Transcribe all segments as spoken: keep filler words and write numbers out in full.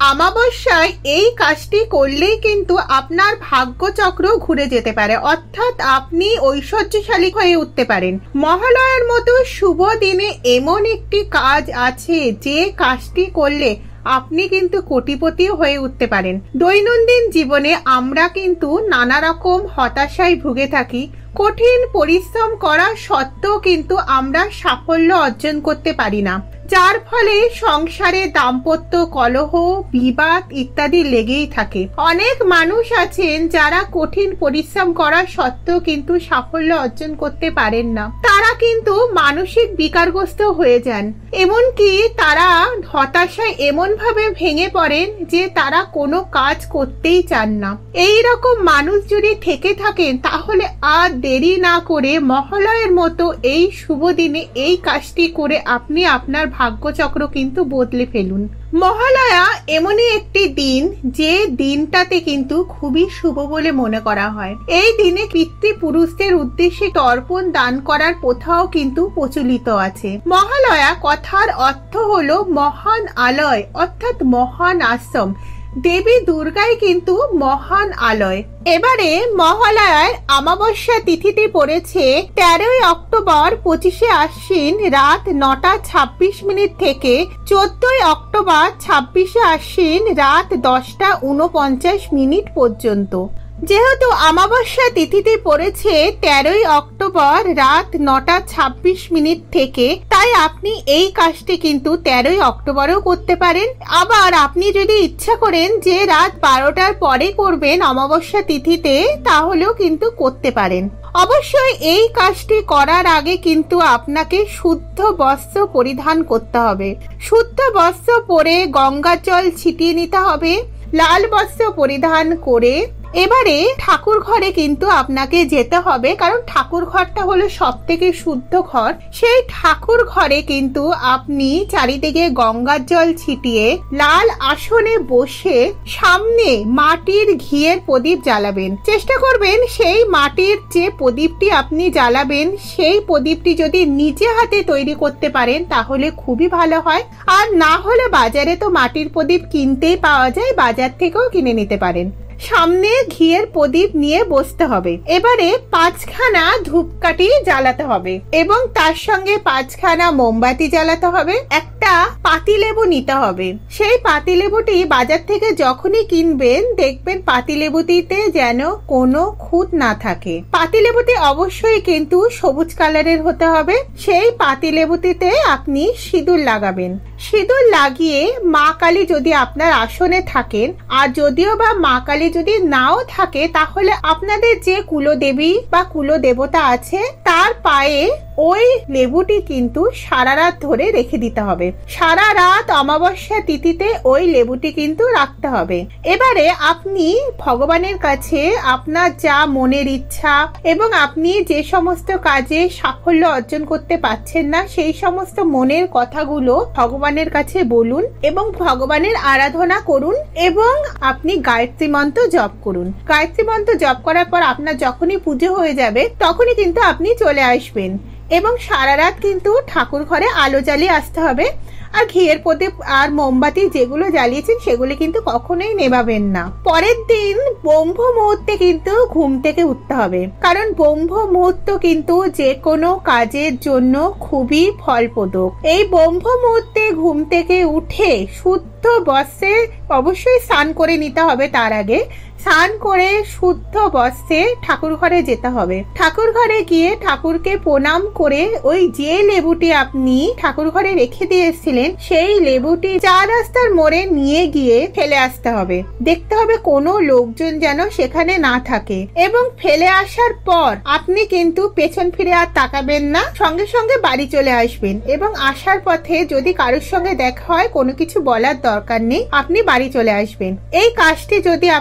আমাবস্যায় এই কাজটি করলেই কিন্তু আপনার ভাগ্যচক্র ঘুরে যেতে পারে, অর্থাৎ আপনি ঐশ্বর্যশালী হয়ে উঠতে পারেন। মহালয়ার মতো শুভ দিনে এমন একটি কাজ আছে যে কাজটি করলে আপনি কিন্তু কোটিপতিও হয়ে উঠতে পারেন। দৈনন্দিন জীবনে আমরা কিন্তু নানা রকম হতাশায় ভুগে থাকি। কঠিন পরিশ্রম করা সত্ত্বেও কিন্তু আমরা সাফল্য অর্জন করতে পারি না, যার ফলে সংসারে দাম্পত্য কলহ, বিবাদ ইত্যাদি লেগেই থাকে। অনেক মানুষ আছেন যারা কঠিন পরিশ্রম করা সত্ত্বেও কিন্তু সাফল্য অর্জন করতে পারেন না। তারা কিন্তু মানসিক বিকারগ্রস্ত হয়ে যান, এমনকি তারা হতাশায় এমন ভাবে ভেঙে পড়েন যে তারা কোনো কাজ করতেই চান না। এই রকম মানুষ যদি থেকে থাকেন তাহলে আর দেরি না করে মহালয়ের মতো এই শুভ দিনে এই কাজটি করে আপনি আপনার ভাগ্যচক্র কিন্তু বদলে ফেলুন। মহালয়া এমনই একটি দিন যে দিনটাতে কিন্তু খুবই শুভ বলে মনে করা হয়। এই দিনে পিতৃপুরুষদের উদ্দেশ্যে তর্পণ দান করার প্রথাও কিন্তু প্রচলিত আছে। মহালয়া কথার অর্থ হলো মহান আলয়, অর্থাৎ মহান আশ্রম। দেবী দুর্গাই কিন্তু মহান আলয়। এবারে মহালয়ার অমাবস্যা তিথিতে পড়েছে তেরোই অক্টোবর পঁচিশে আশ্বিন রাত নটা ছাব্বিশ মিনিট থেকে চোদ্দই অক্টোবর ছাব্বিশে আশ্বিন রাত দশটা উনপঞ্চাশ মিনিট পর্যন্ত। যেহেতু অমাবস্যা তিথিতে পড়েছে তেরোই অক্টোবর রাত নটা ছাব্বিশ মিনিট থেকে, তাই আপনি এই কাজটি কিন্তু তেরোই অক্টোবরেও করতে পারেন। আবার আপনি যদি ইচ্ছা করেন যে রাত বারোটার পরে করবেন অমাবস্যা তিথিতে, তাহলেও কিন্তু করতে পারেন। অবশ্যই এই কাজটি করার আগে কিন্তু আপনাকে শুদ্ধ বস্ত্র পরিধান করতে হবে। শুদ্ধ বস্ত্র পরে গঙ্গার জল ছিটিয়ে নিতে হবে। লাল বস্ত্র পরিধান করে এবারে ঠাকুর ঘরে কিন্তু আপনাকে যেতে হবে, কারণ ঠাকুর ঘরটা হলো সব থেকে শুদ্ধ ঘর। সেই ঠাকুর ঘরে কিন্তু আপনি চারিদিকে গঙ্গার জল ছিটিয়ে লাল আসনে বসে সামনে মাটির ঘিয়ের প্রদীপ জ্বালাবেন। চেষ্টা করবেন সেই মাটির যে প্রদীপটি আপনি জ্বালাবেন সেই প্রদীপটি যদি নিজে হাতে তৈরি করতে পারেন তাহলে খুবই ভালো হয়। আর না হলে বাজারে তো মাটির প্রদীপ কিনতেই পাওয়া যায়, বাজার থেকেও কিনে নিতে পারেন। সামনে ঘিয়ের প্রদীপ নিয়ে বসতে হবে। এবারে পাঁচখানা ধূপকাঠি জ্বালাতে হবে এবং তার সঙ্গে পাঁচখানা মোমবাতি জ্বালাতে হবে। একটা পাতিলেবু নিতে হবে। সেই পাতিলেবুটি বাজার থেকে যখনই কিনবেন দেখবেন পাতিলেবুটিতে যেন কোনো খুঁত না থাকে। পাতিলেবুটি অবশ্যই কিন্তু সবুজ কালারের হতে হবে। সেই পাতিলেবুটিতে আপনি সিঁদুর লাগাবেন। সিঁদুর লাগিয়ে মা কালী যদি আপনার আসনে থাকেন, আর যদিও বা মা কালী যদি নাও থাকে, তাহলে আপনাদের যে কুলদেবী বা কুলদেবতা আছে তার পায়ে ওই লেবুটি কিন্তু সারা রাত ধরে রেখে দিতে হবে। সারা রাত অমাবস্যা তিথিতে ওই লেবুটি কিন্তু রাখতে হবে। এবারে আপনি ভগবানের কাছে আপনার যা মনের ইচ্ছা এবং আপনি যে সমস্ত কাজে সাফল্য অর্জন করতে পারছেন না সেই সমস্ত মনের কথাগুলো ভগবানের কাছে বলুন এবং ভগবানের আরাধনা করুন এবং আপনি গায়ত্রী মন্ত্র জপ করুন। গায়ত্রী মন্ত্র জপ করার পর আপনার যখনই পুজো হয়ে যাবে তখনই কিন্তু আপনি চলে আসবেন এবং সারা রাত কিন্তু ঠাকুর ঘরে আলো জ্বালিয়ে আসতে হবে। আর ঘিয়ের প্রদীপ আর মোমবাতি যেগুলো জ্বালিয়েছেন সেগুলো কিন্তু কখনোই নেভাবেন না। পরের দিন ব্রহ্ম মুহূর্তে কিন্তু ঘুম থেকে উঠতে হবে, কারণ ব্রহ্ম মুহূর্ত কিন্তু যে কোনো কাজের জন্য খুবই ফলপ্রদ। এই ব্রহ্ম মুহূর্তে ঘুম থেকে উঠে শুদ্ধ বস্ত্রে অবশ্যই স্নান করে নিতে হবে। তার আগে স্নান করে শুদ্ধ বস্ত্রে ঠাকুর ঘরে যেতে হবে। ঠাকুর ঘরে গিয়ে ঠাকুরকে প্রণাম করে ওই যে লেবুটি আপনি ঠাকুর ঘরে রেখে দিয়েছিলেন সেই লেবুটি চার রাস্তার মোড়ে নিয়ে গিয়ে ফেলে আসতে হবে। দেখতে হবে কোনো লোকজন যেন সেখানে না থাকে এবং ফেলে আসার পর আপনি কিন্তু পেছন ফিরে আর তাকাবেন না, সঙ্গে সঙ্গে বাড়ি চলে আসবেন এবং আসার পথে যদি কারোর সঙ্গে দেখা হয় কোনো কিছু বলার দরকার নেই, আপনি বাড়ি চলে আসবেন। এই কাজটি যদি আপনি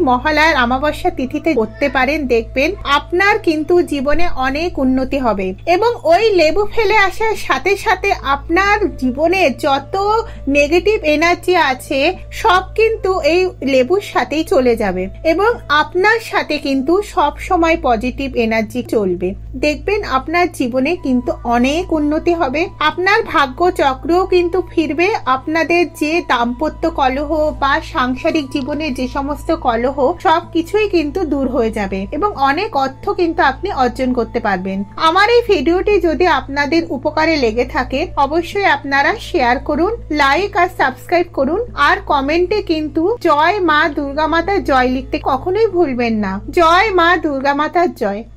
মহালয়ার অমাবস্যা তিথিতে করতে পারেন, দেখবেন আপনার কিন্তু জীবনে অনেক উন্নতি হবে এবং ওই লেবু ফেলে আসার সাথে সাথে আপনার জীবনে যত নেগেটিভ এনার্জি আছে সব কিন্তু এই লেবুর সাথেই চলে যাবে এবং আপনার সাথে কিন্তু সব সময় পজিটিভ এনার্জি চলবে। দেখবেন আপনার জীবনে কিন্তু অনেক উন্নতি হবে, আপনার ভাগ্য চক্রও কিন্তু ফিরবে, আপনাদের যে দাম্পত্য কলহ বা সাংসারিক জীবনে যে সমস্ত কলহ সব কিছুই কিন্তু দূর হয়ে যাবে এবং অনেক অর্থ কিন্তু আপনি অর্জন করতে পারবেন। আমার এই ভিডিওটি যদি আপনাদের উপকারে লেগে থাকে অবশ্যই আপনারা শেয়ার করুন, লাইক আর সাবস্ক্রাইব করুন আর কমেন্টে কিন্তু জয় মা দুর্গা মাতার জয় লিখতে কখনোই ভুলবেন না। জয় মা দুর্গা মাতার জয়।